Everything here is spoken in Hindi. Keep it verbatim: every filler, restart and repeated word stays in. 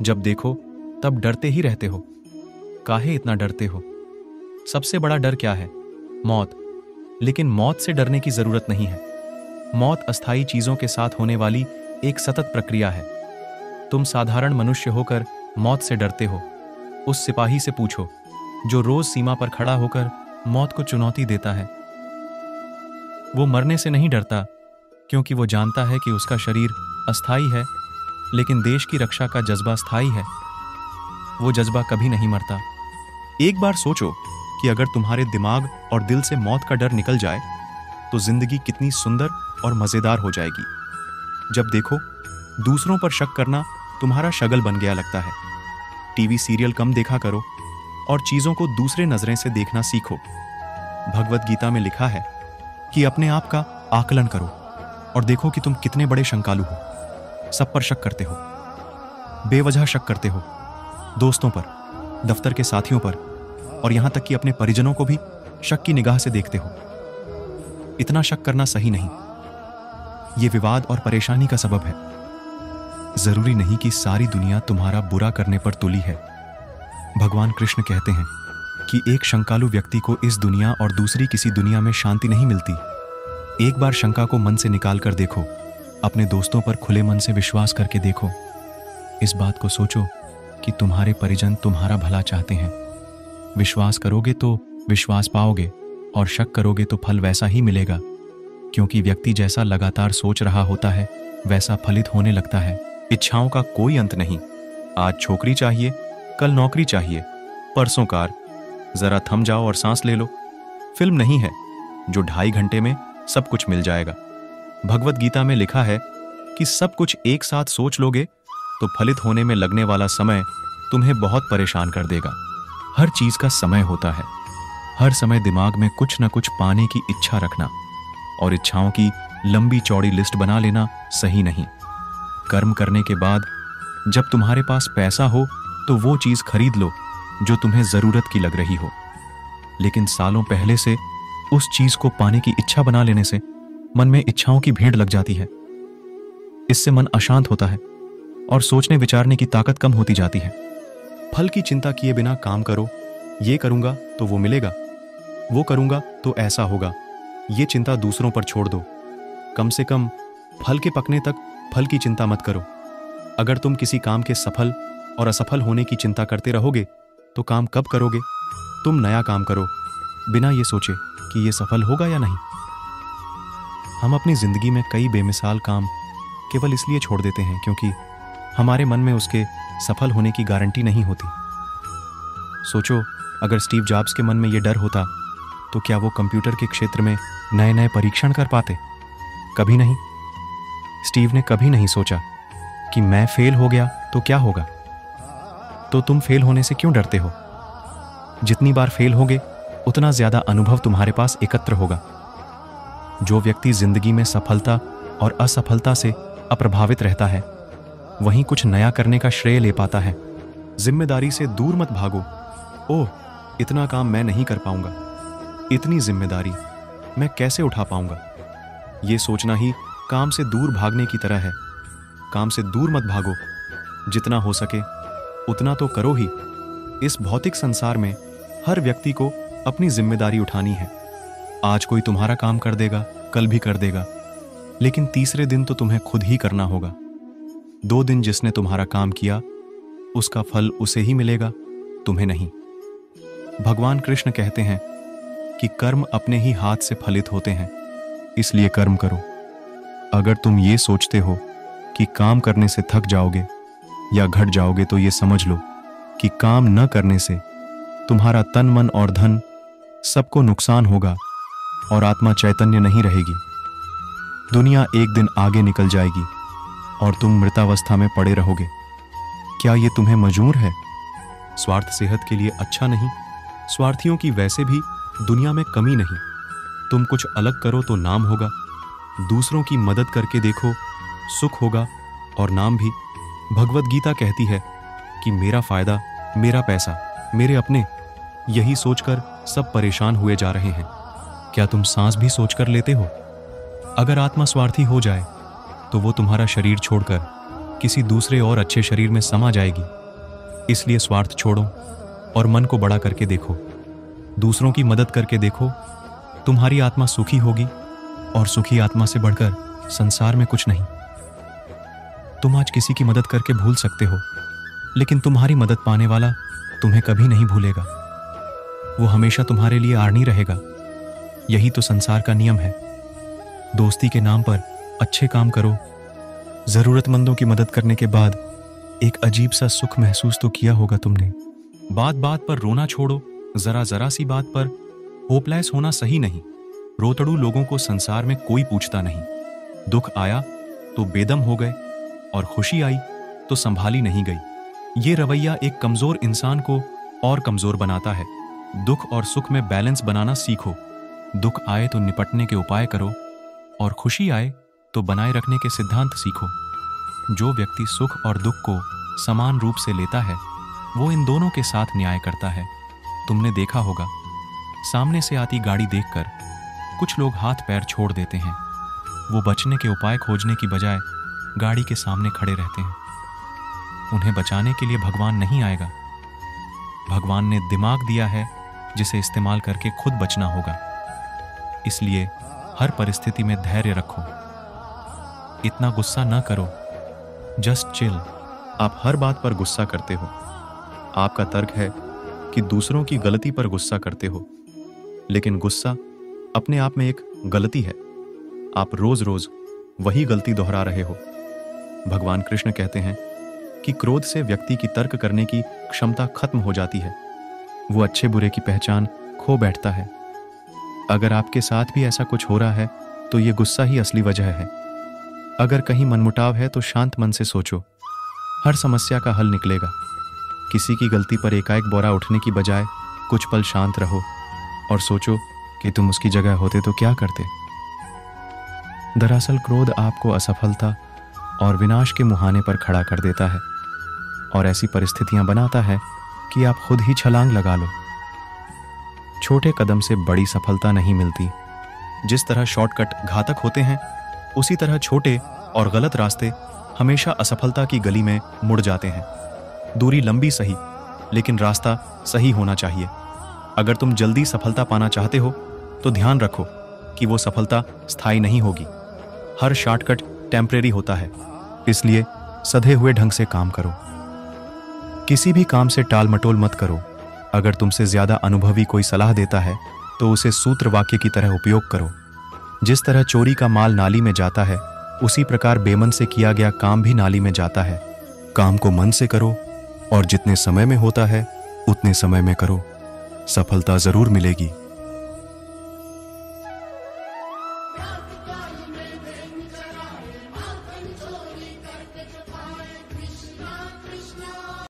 जब देखो तब डरते ही रहते हो। काहे इतना डरते हो? सबसे बड़ा डर क्या है? मौत। लेकिन मौत से डरने की जरूरत नहीं है। मौत अस्थायी चीजों के साथ होने वाली एक सतत प्रक्रिया है। तुम साधारण मनुष्य होकर मौत से डरते हो। उस सिपाही से पूछो जो रोज सीमा पर खड़ा होकर मौत को चुनौती देता है। वो मरने से नहीं डरता, क्योंकि वो जानता है कि उसका शरीर अस्थायी है, लेकिन देश की रक्षा का जज्बा स्थायी है। वो जज्बा कभी नहीं मरता। एक बार सोचो कि अगर तुम्हारे दिमाग और दिल से मौत का डर निकल जाए तो जिंदगी कितनी सुंदर और मजेदार हो जाएगी। जब देखो दूसरों पर शक करना तुम्हारा शगल बन गया लगता है। टीवी सीरियल कम देखा करो और चीजों को दूसरे नजरें से देखना सीखो। भगवत गीता में लिखा है कि अपने आप का आकलन करो और देखो कि तुम कितने बड़े शंकालु हो। सब पर शक करते हो, बेवजह शक करते हो, दोस्तों पर, दफ्तर के साथियों पर, और यहां तक कि अपने परिजनों को भी शक की निगाह से देखते हो। इतना शक करना सही नहीं। यह विवाद और परेशानी का सबब है। जरूरी नहीं कि सारी दुनिया तुम्हारा बुरा करने पर तुली है। भगवान कृष्ण कहते हैं कि एक शंकालु व्यक्ति को इस दुनिया और दूसरी किसी दुनिया में शांति नहीं मिलती। एक बार शंका को मन से निकाल कर देखो। अपने दोस्तों पर खुले मन से विश्वास करके देखो। इस बात को सोचो कि तुम्हारे परिजन तुम्हारा भला चाहते हैं। विश्वास करोगे तो विश्वास पाओगे, और शक करोगे तो फल वैसा ही मिलेगा, क्योंकि व्यक्ति जैसा लगातार सोच रहा होता है वैसा फलित होने लगता है। इच्छाओं का कोई अंत नहीं। आज छोकरी चाहिए, कल नौकरी चाहिए, परसों कार। जरा थम जाओ और सांस ले लो। फिल्म नहीं है जो ढाई घंटे में सब कुछ मिल जाएगा। भगवत गीता में लिखा है कि सब कुछ एक साथ सोच लोगे तो फलित होने में लगने वाला समय तुम्हें बहुत परेशान कर देगा। हर चीज का समय होता है। हर समय दिमाग में कुछ न कुछ पाने की इच्छा रखना और इच्छाओं की लंबी चौड़ी लिस्ट बना लेना सही नहीं। कर्म करने के बाद जब तुम्हारे पास पैसा हो तो वो चीज खरीद लो जो तुम्हें जरूरत की लग रही हो, लेकिन सालों पहले से उस चीज को पाने की इच्छा बना लेने से मन में इच्छाओं की भीड़ लग जाती है। इससे मन अशांत होता है और सोचने विचारने की ताकत कम होती जाती है। फल की चिंता किए बिना काम करो। ये करूंगा तो वो मिलेगा, वो करूंगा तो ऐसा होगा। ये चिंता दूसरों पर छोड़ दो। कम से कम फल के पकने तक फल की चिंता मत करो। अगर तुम किसी काम के सफल और असफल होने की चिंता करते रहोगे तो काम कब करोगे? तुम नया काम करो बिना ये सोचे कि ये सफल होगा या नहीं। हम अपनी जिंदगी में कई बेमिसाल काम केवल इसलिए छोड़ देते हैं क्योंकि हमारे मन में उसके सफल होने की गारंटी नहीं होती। सोचो, अगर स्टीव जॉब्स के मन में यह डर होता तो क्या वो कंप्यूटर के क्षेत्र में नए नए परीक्षण कर पाते? कभी नहीं। स्टीव ने कभी नहीं सोचा कि मैं फेल हो गया तो क्या होगा। तो तुम फेल होने से क्यों डरते हो? जितनी बार फेल होगे उतना ज्यादा अनुभव तुम्हारे पास एकत्र होगा। जो व्यक्ति जिंदगी में सफलता और असफलता से अप्रभावित रहता है वहीं कुछ नया करने का श्रेय ले पाता है। जिम्मेदारी से दूर मत भागो। ओह, इतना काम मैं नहीं कर पाऊंगा, इतनी जिम्मेदारी मैं कैसे उठा पाऊंगा। यह सोचना ही काम से दूर भागने की तरह है। काम से दूर मत भागो, जितना हो सके उतना तो करो ही। इस भौतिक संसार में हर व्यक्ति को अपनी जिम्मेदारी उठानी है। आज कोई तुम्हारा काम कर देगा, कल भी कर देगा, लेकिन तीसरे दिन तो तुम्हें खुद ही करना होगा। दो दिन जिसने तुम्हारा काम किया उसका फल उसे ही मिलेगा, तुम्हें नहीं। भगवान कृष्ण कहते हैं कि कर्म अपने ही हाथ से फलित होते हैं, इसलिए कर्म करो। अगर तुम ये सोचते हो कि काम करने से थक जाओगे या घट जाओगे तो ये समझ लो कि काम न करने से तुम्हारा तन मन और धन सबको नुकसान होगा और आत्मा चैतन्य नहीं रहेगी। दुनिया एक दिन आगे निकल जाएगी और तुम मृतावस्था में पड़े रहोगे। क्या ये तुम्हें मंजूर है? स्वार्थ सेहत के लिए अच्छा नहीं। स्वार्थियों की वैसे भी दुनिया में कमी नहीं। तुम कुछ अलग करो तो नाम होगा, दूसरों की मदद करके देखो, सुख होगा और नाम भी। भगवत गीता कहती है कि मेरा फायदा, मेरा पैसा, मेरे अपने, यही सोचकर सब परेशान हुए जा रहे हैं। क्या तुम सांस भी सोचकर लेते हो? अगर आत्मा स्वार्थी हो जाए तो वो तुम्हारा शरीर छोड़कर किसी दूसरे और अच्छे शरीर में समा जाएगी। इसलिए स्वार्थ छोड़ो और मन को बड़ा करके देखो। दूसरों की मदद करके देखो, तुम्हारी आत्मा सुखी होगी, और सुखी आत्मा से बढ़कर संसार में कुछ नहीं। तुम आज किसी की मदद करके भूल सकते हो, लेकिन तुम्हारी मदद पाने वाला तुम्हें कभी नहीं भूलेगा। वो हमेशा तुम्हारे लिए आड़नी रहेगा। यही तो संसार का नियम है। दोस्ती के नाम पर अच्छे काम करो। जरूरतमंदों की मदद करने के बाद एक अजीब सा सुख महसूस तो किया होगा तुमने। बात बात पर रोना छोड़ो। जरा जरा सी बात पर होपलेस होना सही नहीं। रोतड़ू लोगों को संसार में कोई पूछता नहीं। दुख आया तो बेदम हो गए, और खुशी आई तो संभाली नहीं गई। ये रवैया एक कमजोर इंसान को और कमजोर बनाता है। दुख और सुख में बैलेंस बनाना सीखो। दुख आए तो निपटने के उपाय करो, और खुशी आए तो बनाए रखने के सिद्धांत सीखो। जो व्यक्ति सुख और दुख को समान रूप से लेता है, वो इन दोनों के साथ न्याय करता है। तुमने देखा होगा, सामने से आती गाड़ी देखकर कुछ लोग हाथ पैर छोड़ देते हैं। वो बचने के उपाय खोजने की बजाय गाड़ी के सामने खड़े रहते हैं। उन्हें बचाने के लिए भगवान नहीं आएगा। भगवान ने दिमाग दिया है, जिसे इस्तेमाल करके खुद बचना होगा। इसलिए हर परिस्थिति में धैर्य रखो। इतना गुस्सा न करो। Just chill. आप हर बात पर गुस्सा करते हो। आपका तर्क है कि दूसरों की गलती पर गुस्सा करते हो, लेकिन गुस्सा अपने आप में एक गलती है। आप रोज रोज वही गलती दोहरा रहे हो। भगवान कृष्ण कहते हैं कि क्रोध से व्यक्ति की तर्क करने की क्षमता खत्म हो जाती है। वो अच्छे बुरे की पहचान खो बैठता है। अगर आपके साथ भी ऐसा कुछ हो रहा है तो ये गुस्सा ही असली वजह है। अगर कहीं मनमुटाव है तो शांत मन से सोचो, हर समस्या का हल निकलेगा। किसी की गलती पर एकाएक बोरा उठने की बजाय कुछ पल शांत रहो और सोचो कि तुम उसकी जगह होते तो क्या करते। दरअसल क्रोध आपको असफलता और विनाश के मुहाने पर खड़ा कर देता है, और ऐसी परिस्थितियां बनाता है कि आप खुद ही छलांग लगा लो। छोटे कदम से बड़ी सफलता नहीं मिलती। जिस तरह शॉर्टकट घातक होते हैं, उसी तरह छोटे और गलत रास्ते हमेशा असफलता की गली में मुड़ जाते हैं। दूरी लंबी सही, लेकिन रास्ता सही होना चाहिए। अगर तुम जल्दी सफलता पाना चाहते हो तो ध्यान रखो कि वो सफलता स्थायी नहीं होगी। हर शॉर्टकट टेम्परेरी होता है, इसलिए सधे हुए ढंग से काम करो। किसी भी काम से टाल मटोल मत करो। अगर तुमसे ज्यादा अनुभवी कोई सलाह देता है तो उसे सूत्र वाक्य की तरह उपयोग करो। जिस तरह चोरी का माल नाली में जाता है, उसी प्रकार बेमन से किया गया काम भी नाली में जाता है। काम को मन से करो, और जितने समय में होता है उतने समय में करो। सफलता जरूर मिलेगी।